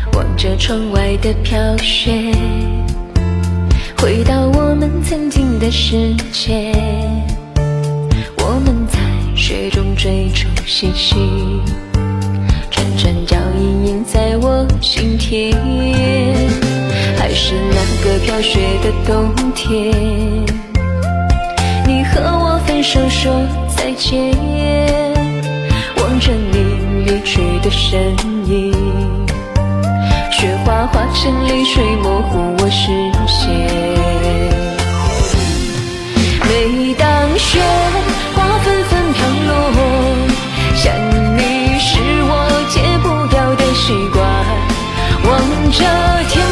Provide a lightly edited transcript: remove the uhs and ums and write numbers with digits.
望着窗外的飘雪，回到我们曾经的世界，我们在雪中追逐嬉戏，串串脚印印在我心田，还是那个飘雪的冬天，你和我分手说再见，望着你远去的身影，雪花化成泪水模糊我视线。每当雪花纷纷飘落，想你是我戒不掉的习惯，望着天